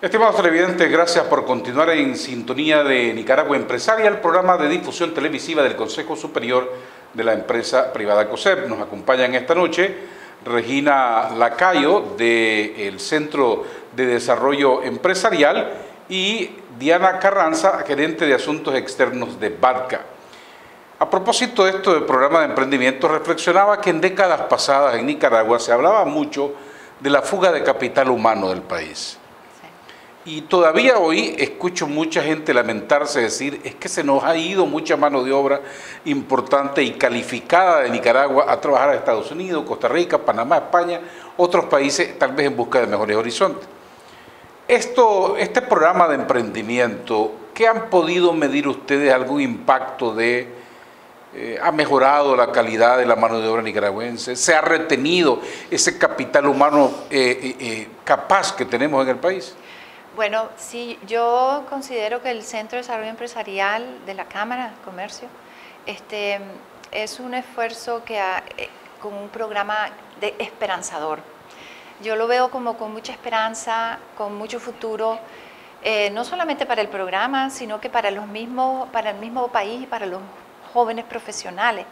Estimados televidentes, gracias por continuar en sintonía de Nicaragua Empresaria, el programa de difusión televisiva del Consejo Superior de la Empresa Privada COSEP. Nos acompañan esta noche Regina Lacayo del Centro de Desarrollo Empresarial y Diana Carranza, gerente de Asuntos Externos de BADCA. A propósito de esto del programa de emprendimiento, reflexionaba que en décadas pasadas en Nicaragua se hablaba mucho de la fuga de capital humano del país. Y todavía hoy escucho mucha gente lamentarse, decir, es que se nos ha ido mucha mano de obra importante y calificada de Nicaragua a trabajar a Estados Unidos, Costa Rica, Panamá, España, otros países, tal vez en busca de mejores horizontes. Este programa de emprendimiento, ¿qué han podido medir ustedes? ¿Algún impacto ha mejorado la calidad de la mano de obra nicaragüense? ¿Se ha retenido ese capital humano capaz que tenemos en el país? Bueno, sí, yo considero que el Centro de Desarrollo Empresarial de la Cámara de Comercio es un esfuerzo con un programa esperanzador. Yo lo veo como con mucha esperanza, con mucho futuro, no solamente para el programa, sino que para el mismo país y para los jóvenes profesionales.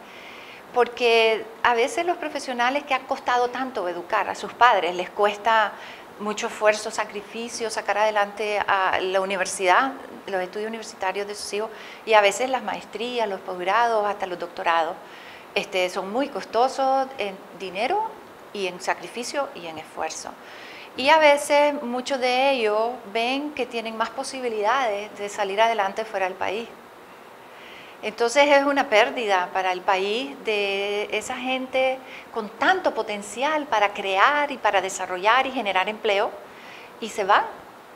Porque a veces los profesionales que ha costado tanto educar a sus padres, les cuesta mucho esfuerzo, sacrificio, sacar adelante a la universidad, los estudios universitarios de sus hijos, y a veces las maestrías, los posgrados, hasta los doctorados, son muy costosos en dinero y en sacrificio y en esfuerzo. Y a veces muchos de ellos ven que tienen más posibilidades de salir adelante fuera del país. Entonces es una pérdida para el país de esa gente con tanto potencial para crear y para desarrollar y generar empleo, y se van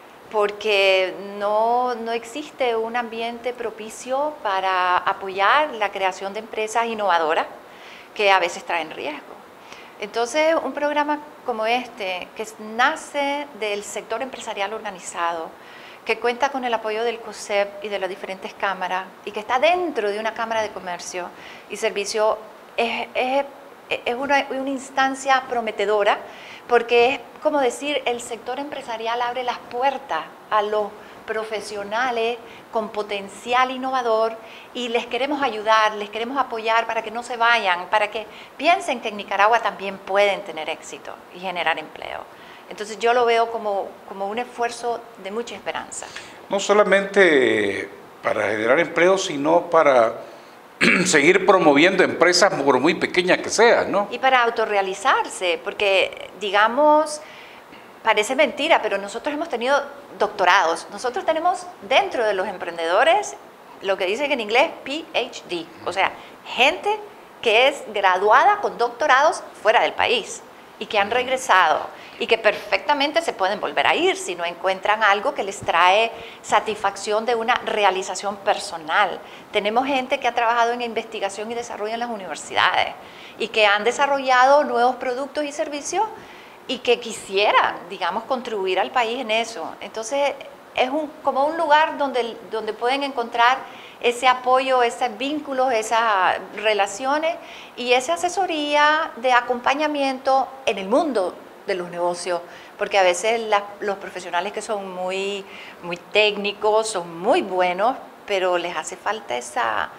porque no existe un ambiente propicio para apoyar la creación de empresas innovadoras que a veces traen riesgo. Entonces un programa como este, que nace del sector empresarial organizado, que cuenta con el apoyo del COSEP y de las diferentes cámaras y que está dentro de una Cámara de Comercio y Servicio, es una instancia prometedora, porque es como decir, el sector empresarial abre las puertas a los profesionales con potencial innovador y les queremos ayudar, les queremos apoyar para que no se vayan, para que piensen que en Nicaragua también pueden tener éxito y generar empleo. Entonces yo lo veo como un esfuerzo de mucha esperanza. No solamente para generar empleo, sino para seguir promoviendo empresas por muy pequeñas que sean, ¿no? Y para autorrealizarse, porque digamos, parece mentira, pero nosotros hemos tenido doctorados. Nosotros tenemos dentro de los emprendedores lo que dicen en inglés PhD, o sea, gente que es graduada con doctorados fuera del país y que han regresado y que perfectamente se pueden volver a ir si no encuentran algo que les trae satisfacción de una realización personal. Tenemos gente que ha trabajado en investigación y desarrollo en las universidades y que han desarrollado nuevos productos y servicios y que quisieran, digamos, contribuir al país en eso. Entonces, es como un lugar donde pueden encontrar ese apoyo, esos vínculos, esas relaciones y esa asesoría de acompañamiento en el mundo de los negocios, porque a veces los profesionales que son muy técnicos, son muy buenos, pero les hace falta esa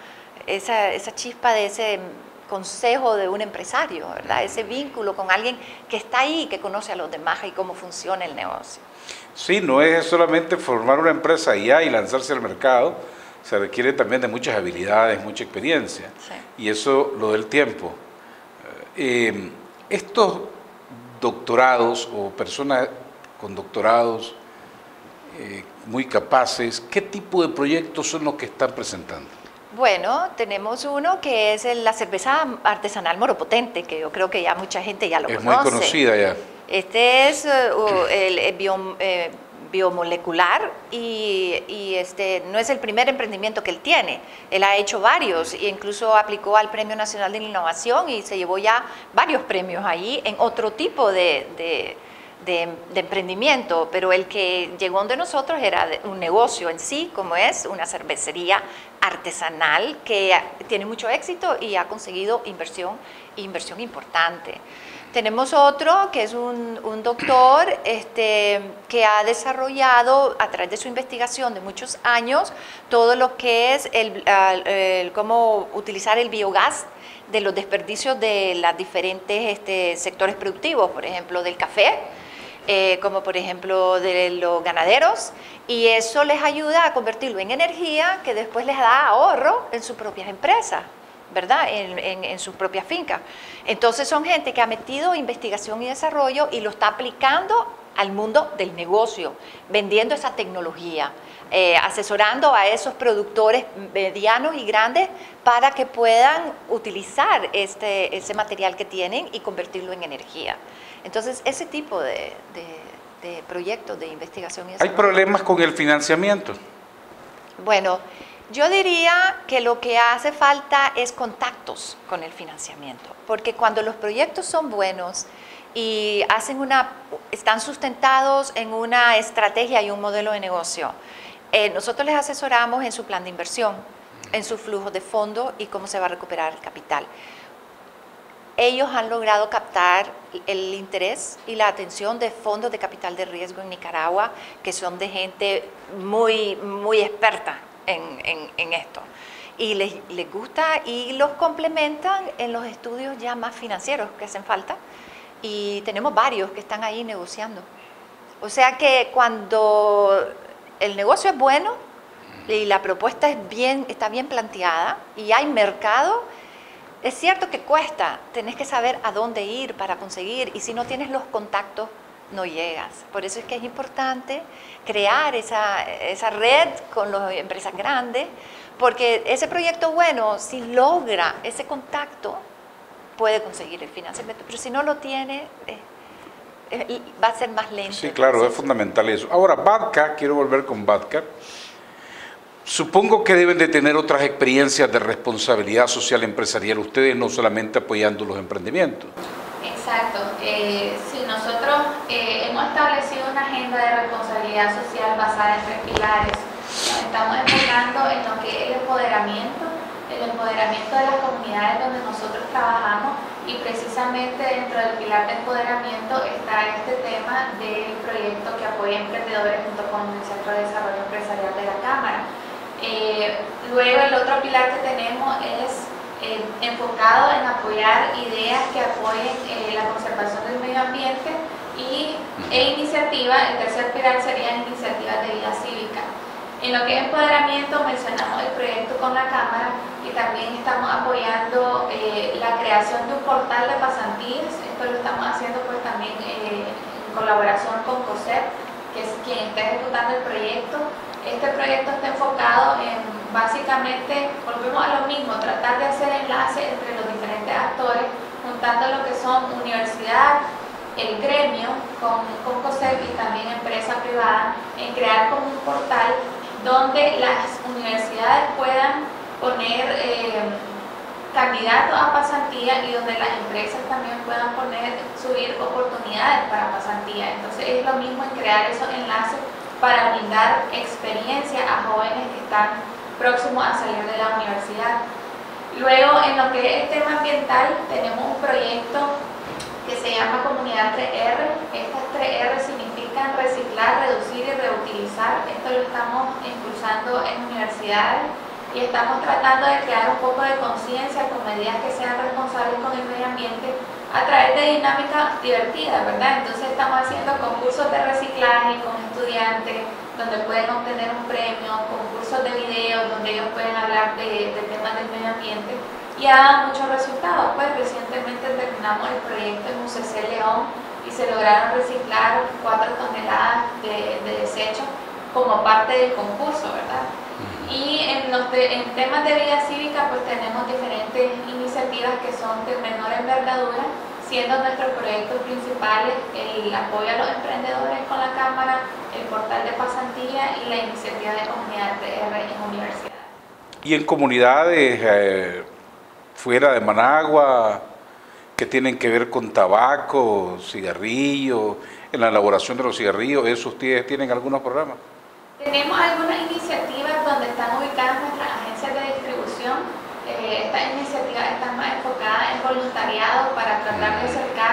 chispa de ese consejo de un empresario, ¿verdad? Ese vínculo con alguien que está ahí, que conoce a los demás y cómo funciona el negocio. Sí, no es solamente formar una empresa y lanzarse al mercado, se requiere también de muchas habilidades, mucha experiencia, sí. Y eso lo del tiempo. Estos doctorados o personas con doctorados muy capaces, ¿qué tipo de proyectos son los que están presentando? Bueno, tenemos uno que es la cerveza artesanal Moropotente, que yo creo que ya mucha gente ya lo conoce. Es muy conocida ya. Este es el biomolecular y no es el primer emprendimiento que él tiene. Él ha hecho varios e incluso aplicó al Premio Nacional de Innovación y se llevó ya varios premios ahí en otro tipo de emprendimiento, pero el que llegó donde nosotros era un negocio en sí, como es una cervecería artesanal que tiene mucho éxito y ha conseguido inversión importante. Tenemos otro que es un doctor que ha desarrollado a través de su investigación de muchos años todo lo que es cómo utilizar el biogás de los desperdicios de los diferentes sectores productivos, por ejemplo del café, como por ejemplo de los ganaderos, y eso les ayuda a convertirlo en energía que después les da ahorro en sus propias empresas, ¿verdad? En sus propias fincas. Entonces son gente que ha metido investigación y desarrollo y lo está aplicando al mundo del negocio, vendiendo esa tecnología, asesorando a esos productores medianos y grandes para que puedan utilizar ese material que tienen y convertirlo en energía. Entonces, ese tipo de proyectos de investigación y desarrollo. ¿Hay problemas con el financiamiento? Bueno, yo diría que lo que hace falta es contactos con el financiamiento, porque cuando los proyectos son buenos y están sustentados en una estrategia y un modelo de negocio, nosotros les asesoramos en su plan de inversión, en su flujo de fondo y cómo se va a recuperar el capital. Ellos han logrado captar el interés y la atención de fondos de capital de riesgo en Nicaragua, que son de gente muy, muy experta en esto. Y les gusta y los complementan en los estudios ya más financieros que hacen falta. Y tenemos varios que están ahí negociando. O sea que cuando el negocio es bueno y la propuesta está bien planteada y hay mercado, es cierto que cuesta, tenés que saber a dónde ir para conseguir, y si no tienes los contactos, no llegas. Por eso es que es importante crear esa red con las empresas grandes, porque ese proyecto bueno, si logra ese contacto, puede conseguir el financiamiento, pero si no lo tiene, va a ser más lento. Sí, claro, es fundamental eso. Ahora, Badca, quiero volver con Badca. Supongo que deben de tener otras experiencias de responsabilidad social empresarial, ustedes no solamente apoyando los emprendimientos. Exacto. Sí, nosotros hemos establecido una agenda de responsabilidad social basada en 3 pilares. Nos estamos enfocando en lo que es el empoderamiento de las comunidades donde nosotros trabajamos, y precisamente dentro del pilar de empoderamiento está este tema del proyecto que apoya emprendedores junto con el Centro de Desarrollo Empresarial de la Cámara. Luego el otro pilar que tenemos es enfocado en apoyar ideas que apoyen la conservación del medio ambiente e iniciativas. El tercer pilar serían iniciativas de vida cívica. En lo que es empoderamiento mencionamos el proyecto con la Cámara, y también estamos apoyando la creación de un portal de pasantías. Esto lo estamos haciendo pues también en colaboración con COSEP, que es quien está ejecutando el proyecto. Este proyecto está enfocado en, básicamente, volvemos a lo mismo, tratar de hacer enlace entre los diferentes actores, juntando lo que son universidad, el gremio, con COSEP y también empresa privada, en crear como un portal donde las universidades puedan poner candidatos a pasantía, y donde las empresas también puedan subir oportunidades para pasantía. Entonces es lo mismo en crear esos enlaces para brindar experiencia a jóvenes que están próximos a salir de la universidad. Luego, en lo que es el tema ambiental, tenemos un proyecto que se llama Comunidad 3R. Estas 3R significan reciclar, reducir y reutilizar. Esto lo estamos impulsando en universidades y estamos tratando de crear un poco de conciencia con medidas que sean responsables con el medio ambiente a través de dinámicas divertidas, ¿verdad? Entonces estamos haciendo concursos de reciclaje con estudiantes donde pueden obtener un premio, concursos de videos donde ellos pueden hablar de temas del medio ambiente, y ha dado muchos resultados. Pues recientemente terminamos el proyecto en UCC León y se lograron reciclar 4 toneladas de desechos como parte del concurso, ¿verdad? Y en temas de vida cívica pues tenemos diferentes iniciativas que son de menor envergadura, siendo nuestros proyectos principales el apoyo a los emprendedores con la Cámara, el portal de pasantía y la iniciativa de Comunidad 3R en universidades. Y en comunidades fuera de Managua, que tienen que ver con tabaco, cigarrillos, en la elaboración de los cigarrillos, ¿eso ustedes tienen algunos programas? Tenemos algunas iniciativas donde están ubicadas nuestras agencias de distribución. Estas iniciativas están más enfocadas en voluntariado para tratar de acercar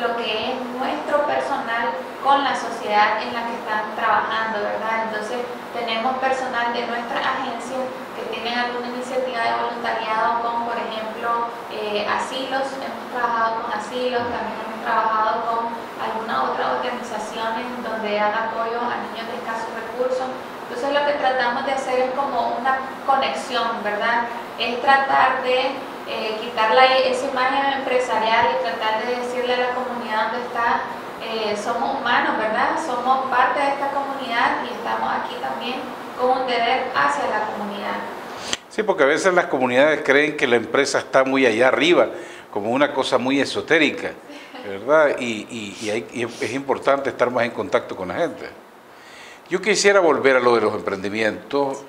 lo que es nuestro personal con la sociedad en la que están trabajando, ¿verdad? Entonces tenemos personal de nuestra agencia que tienen alguna iniciativa de voluntariado con, por ejemplo, asilos. Hemos trabajado con asilos, también hemos trabajado con algunas otras organizaciones donde dan apoyo a niños de escasos recursos. Entonces lo que tratamos de hacer es como una conexión, ¿verdad? Es tratar de quitar esa imagen empresarial y tratar de decirle a la comunidad donde está, somos humanos, ¿verdad? Somos parte de esta comunidad y estamos aquí también con un deber hacia la comunidad. Sí, porque a veces las comunidades creen que la empresa está muy allá arriba, como una cosa muy esotérica, ¿verdad? Y es importante estar más en contacto con la gente. Yo quisiera volver a lo de los emprendimientos.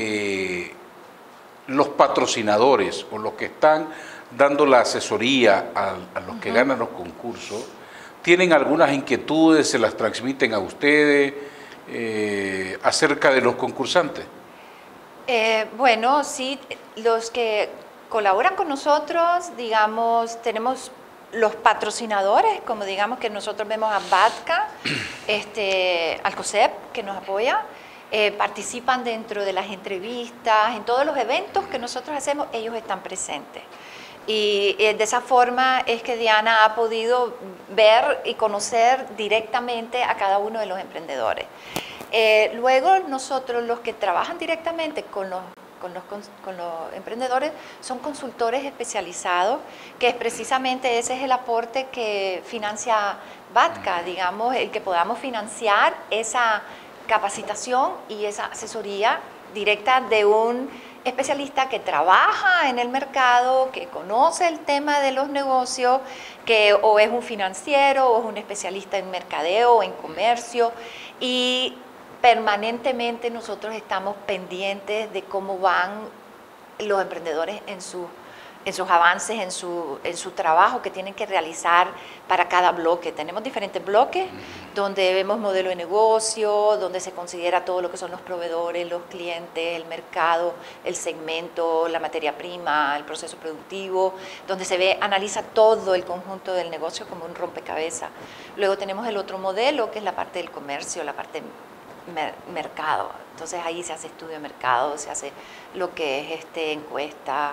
Los patrocinadores o los que están dando la asesoría a los que ganan los concursos, ¿tienen algunas inquietudes, se las transmiten a ustedes acerca de los concursantes? Bueno, sí, los que colaboran con nosotros, digamos, tenemos los patrocinadores, como digamos que nosotros vemos a VATCA, al COSEP, que nos apoya, participan dentro de las entrevistas, en todos los eventos que nosotros hacemos, ellos están presentes. Y de esa forma es que Diana ha podido ver y conocer directamente a cada uno de los emprendedores. Luego nosotros, los que trabajan directamente con los emprendedores, son consultores especializados, que es precisamente ese es el aporte que financia VATCA, digamos, el que podamos financiar esa capacitación y esa asesoría directa de un especialista que trabaja en el mercado, que conoce el tema de los negocios, que o es un financiero o es un especialista en mercadeo o en comercio, y permanentemente nosotros estamos pendientes de cómo van los emprendedores en sus avances, en su trabajo que tienen que realizar para cada bloque. Tenemos diferentes bloques donde vemos modelo de negocio, donde se considera todo lo que son los proveedores, los clientes, el mercado, el segmento, la materia prima, el proceso productivo, donde se analiza todo el conjunto del negocio como un rompecabezas. Luego tenemos el otro modelo, que es la parte del comercio, la parte mercado. Entonces ahí se hace estudio de mercado, se hace lo que es encuesta,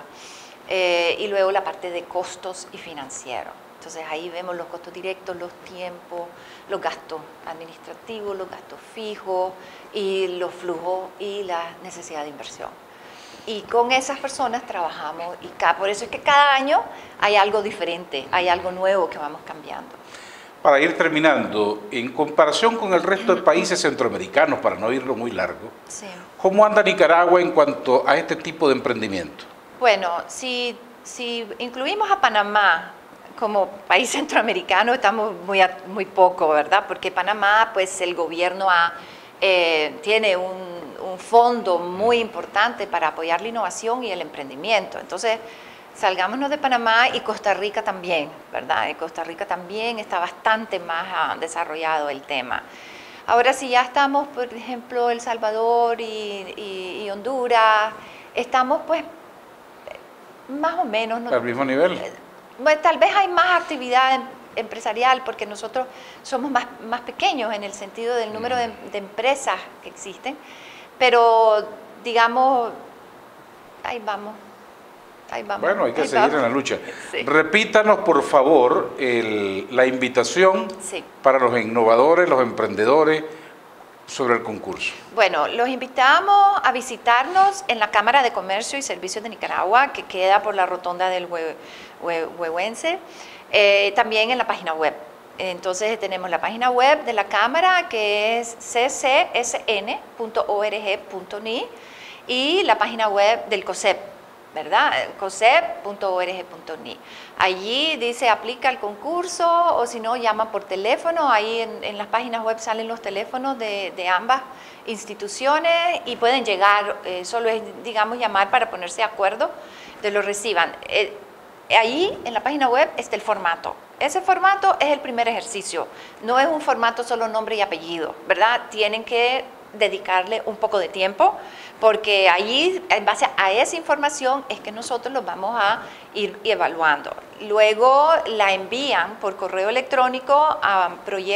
y luego la parte de costos y financiero. Entonces ahí vemos los costos directos, los tiempos, los gastos administrativos, los gastos fijos y los flujos y la necesidad de inversión. Y con esas personas trabajamos y por eso es que cada año hay algo diferente, hay algo nuevo que vamos cambiando. Para ir terminando, en comparación con el resto de países centroamericanos, para no irlo muy largo, sí, ¿cómo anda Nicaragua en cuanto a este tipo de emprendimiento? Bueno, si incluimos a Panamá como país centroamericano, estamos muy poco, ¿verdad? Porque Panamá, pues el gobierno tiene un fondo muy importante para apoyar la innovación y el emprendimiento. Entonces, salgámonos de Panamá y Costa Rica también, ¿verdad? En Costa Rica también está bastante más desarrollado el tema. Ahora, si ya estamos, por ejemplo, El Salvador y Honduras, estamos pues más o menos, ¿no? ¿Al mismo nivel? Bueno, tal vez hay más actividad empresarial porque nosotros somos más pequeños en el sentido del número de empresas que existen, pero digamos, ahí vamos. Bueno, hay que seguir en la lucha. Sí. Repítanos, por favor, la invitación para los innovadores, los emprendedores, sobre el concurso. Bueno, los invitamos a visitarnos en la Cámara de Comercio y Servicios de Nicaragua, que queda por la rotonda del Huehuense, también en la página web. Entonces tenemos la página web de la Cámara, que es ccsn.org.ni, y la página web del COSEP, ¿verdad? COSEP.org.ni. Allí dice aplica el concurso, o si no, llama por teléfono. Ahí en las páginas web salen los teléfonos de ambas instituciones y pueden llegar, solo es, digamos, llamar para ponerse de acuerdo de lo reciban. Ahí en la página web está el formato. Ese formato es el primer ejercicio, no es un formato solo nombre y apellido, ¿verdad? Tienen que dedicarle un poco de tiempo, porque allí, en base a esa información es que nosotros los vamos a ir evaluando. Luego la envían por correo electrónico a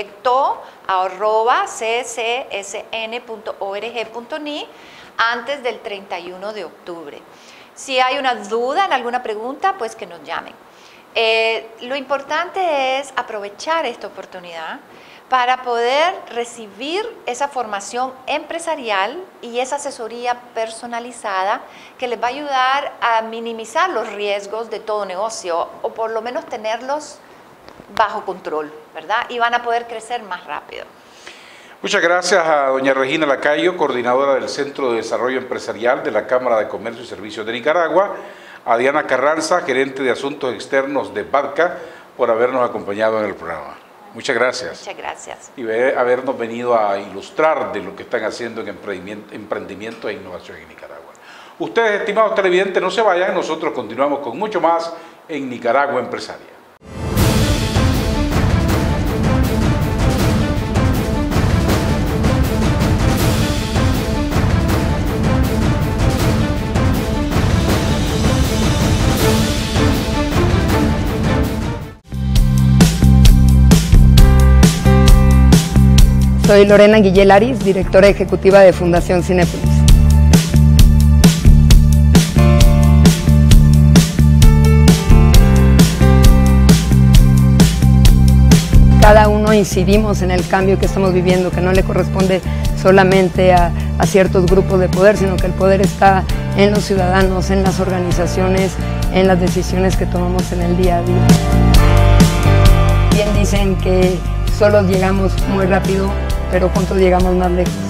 proyecto@ccsn.org.ni antes del 31 de octubre. Si hay una duda en alguna pregunta, pues que nos llamen. Lo importante es aprovechar esta oportunidad para poder recibir esa formación empresarial y esa asesoría personalizada que les va a ayudar a minimizar los riesgos de todo negocio o por lo menos tenerlos bajo control, ¿verdad? Y van a poder crecer más rápido. Muchas gracias a doña Regina Lacayo, coordinadora del Centro de Desarrollo Empresarial de la Cámara de Comercio y Servicios de Nicaragua, a Diana Carranza, gerente de Asuntos Externos de BADCA, por habernos acompañado en el programa. Muchas gracias. Muchas gracias. Y habernos venido a ilustrar de lo que están haciendo en emprendimiento e innovación en Nicaragua. Ustedes, estimados televidentes, no se vayan, nosotros continuamos con mucho más en Nicaragua Empresaria. Soy Lorena Guillel Aris, directora ejecutiva de Fundación Cinépolis. Cada uno incidimos en el cambio que estamos viviendo, que no le corresponde solamente a ciertos grupos de poder, sino que el poder está en los ciudadanos, en las organizaciones, en las decisiones que tomamos en el día a día. Bien dicen que solos llegamos muy rápido, pero juntos llegamos más lejos.